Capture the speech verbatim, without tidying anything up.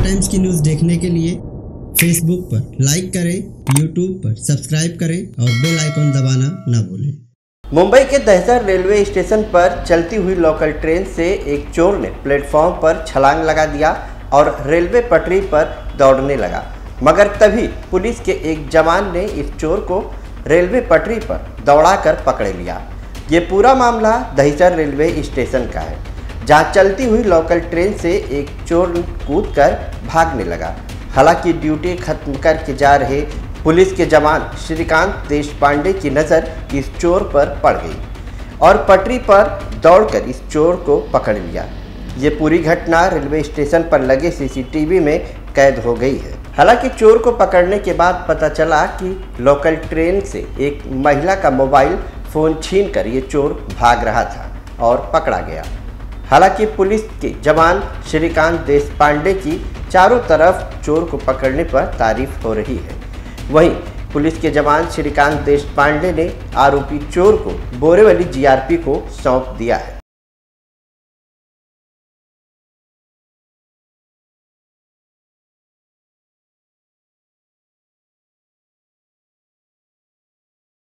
Times की news देखने के लिए फेसबुक पर लाइक करें, यूट्यूब पर सब्सक्राइब करें और बेल आइकन दबाना ना भूलें। मुंबई के दहिसर रेलवे स्टेशन पर चलती हुई लोकल ट्रेन से एक चोर ने प्लेटफॉर्म पर छलांग लगा दिया और रेलवे पटरी पर दौड़ने लगा, मगर तभी पुलिस के एक जवान ने इस चोर को रेलवे पटरी पर दौड़ाकर पकड़ लिया। ये पूरा मामला दहिसर रेलवे स्टेशन का है, जहां चलती हुई लोकल ट्रेन से एक चोर कूदकर भागने लगा। हालांकि ड्यूटी खत्म करके जा रहे पुलिस के जवान श्रीकांत देशपांडे की नज़र इस चोर पर पड़ गई और पटरी पर दौड़कर इस चोर को पकड़ लिया। ये पूरी घटना रेलवे स्टेशन पर लगे सीसीटीवी में कैद हो गई है। हालांकि चोर को पकड़ने के बाद पता चला कि लोकल ट्रेन से एक महिला का मोबाइल फ़ोन छीनकर ये चोर भाग रहा था और पकड़ा गया। हालांकि पुलिस के जवान श्रीकांत देशपांडे की चारों तरफ चोर को पकड़ने पर तारीफ हो रही है। वहीं पुलिस के जवान श्रीकांत देशपांडे ने आरोपी चोर को बोरेवली जीआरपी को सौंप दिया है।